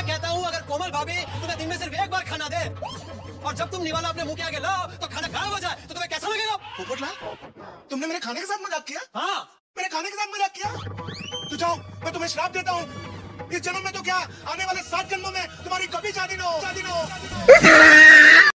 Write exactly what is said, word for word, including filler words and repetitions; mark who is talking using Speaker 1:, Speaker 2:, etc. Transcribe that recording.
Speaker 1: कहता हूँ अगर कोमल भाभी तुम्हें दिन में सिर्फ एक बार खाना दे और जब तुम निवाला अपने मुंह के आगे लाओ तो खाना खराब हो जाए तो तुम्हें कैसा लगेगा?
Speaker 2: पोपटलाल, तुमने मेरे खाने के साथ मजाक किया?
Speaker 1: हाँ,
Speaker 2: मेरे खाने के साथ मजाक किया? तो जाओ, मैं तुम्हें श्राप देता हूँ, इस जन्म में तो क्या, आने वाले सात जन्मों में तुम्हारी कभी शादी ना हो, शादी ना हो।